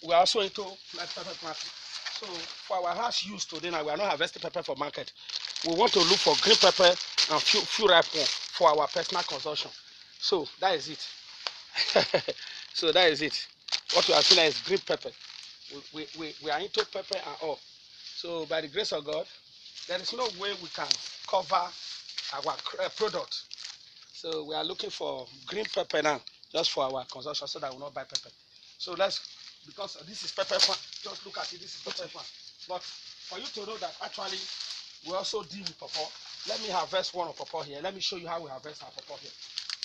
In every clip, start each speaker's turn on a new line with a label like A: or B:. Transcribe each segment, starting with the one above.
A: we are also into like pepper planting. So for our house use today now, we are not harvesting pepper for market. We want to look for green pepper and few ripe one for our personal consumption. So that is it. So that is it. What we are seeing is green pepper. We are into pepper and all. So by the grace of God, there is no way we can cover our product. So we are looking for green pepper now, just for our consumption, so that we will not buy pepper. So because this is pepper farm, just look at it, this is pepper farm. But for you to know that actually we also deal with pawpaw, let me harvest one of pawpaw here. Let me show you how we harvest our pawpaw here.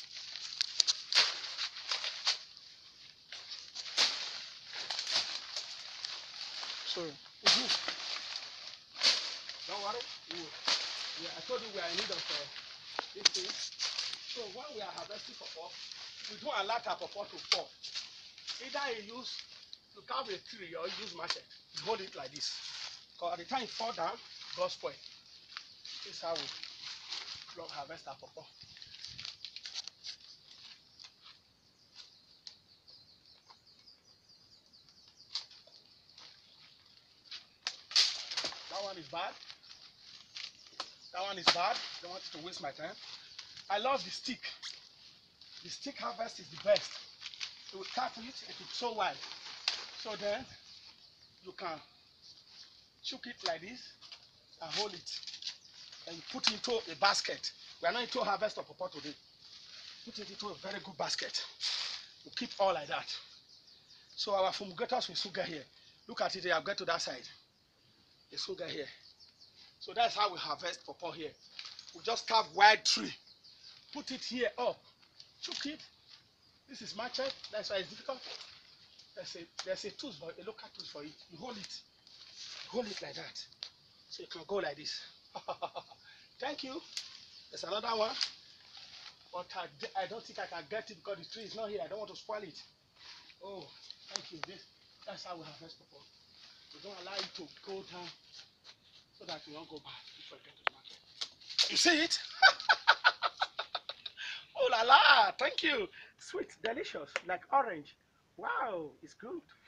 A: So, don't worry. I told you we are in need of this thing. So when we are harvesting pawpaw, we don't allow our pawpaw to fall. Either you carve a tree or you use machete. You hold it like this. Because at the time it fall down, it goes spoil. This is how we harvest our pawpaw. That one is bad. That one is bad. Don't want to waste my time. I love the stick. The stick harvest is the best. You will cut it, it is so wide. So then you can choke it like this and hold it. And you put it into a basket. We are not into harvest of pawpaw today. Put it into a very good basket. We keep all like that. So our fumigators will soon get here. Look at it, they have got to that side. They soon get here. So that's how we harvest pawpaw here. We just carve wide tree. Put it here up. Choke it. This is machete. That's why it's difficult. There's a tool, a local tool for it. You hold it. You hold it like that. So you can go like this. Thank you. There's another one. But I don't think I can get it because the tree is not here. I don't want to spoil it. Oh, thank you. That's how we harvest pawpaw. We don't allow it to go down so that we won't go back if we get to the market. You see it? Oh la la, thank you. Sweet, delicious, like orange. Wow, it's good.